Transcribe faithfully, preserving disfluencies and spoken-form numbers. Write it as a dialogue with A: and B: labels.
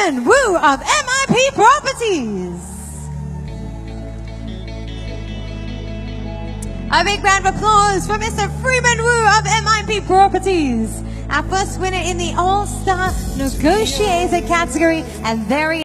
A: Freeman Wu of M I P Properties. A big round of applause for Mister Freeman Wu of M I P Properties, our first winner in the All-Star Negotiator category, and very